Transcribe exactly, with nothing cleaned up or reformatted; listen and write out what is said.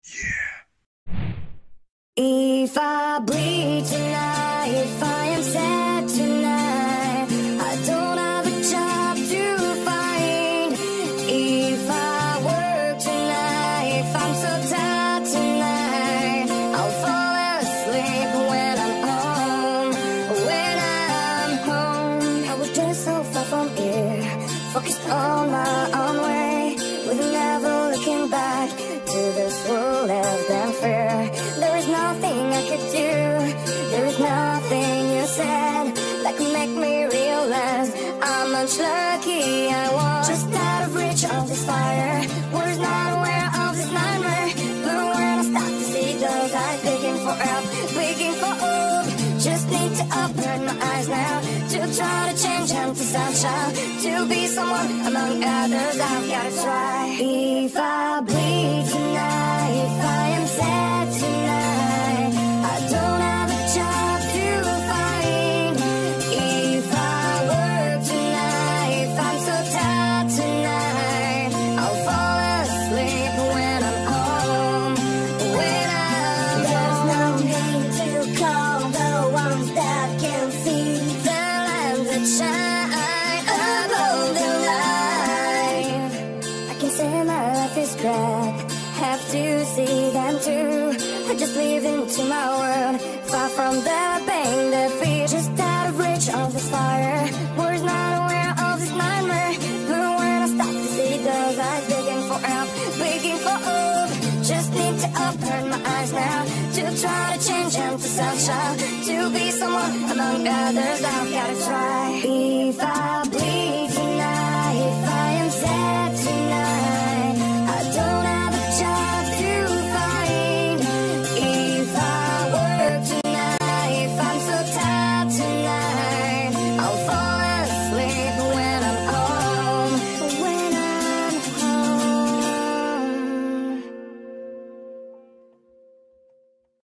If I bleed tonight, if I am sad tonight, I don't have a job to find. If I work tonight, if I'm so tired tonight, I'll fall asleep when I'm home. When I'm home, I was just so far from here, focused on my own way, with never looking back to this world less than fair. There is nothing I could do, there is nothing you said that could make me realize how much lucky I was. Just out of reach of this fire, was not aware of this nightmare. But when I start to see those eyes begging for help, begging for hope, just need to open my eyes now to try to change into sunshine, to be someone among others. I've gotta try. If I bleed tonight, if I am sad tonight, I don't have a job to find. If I work tonight, if I'm so tired tonight, I'll fall asleep when I'm home. When I'm There's home. No need to call the ones that can see the lamps that shine above the light. I can say my life is crap, have to see them too. I just live into my world, far from the pain, the fear. Just out of reach of this fire, was not aware of this nightmare. But when I start to see those eyes begging for help, begging for hope, just need to open my eyes now to try to change into sunshine, to be someone among others. I've gotta try. If I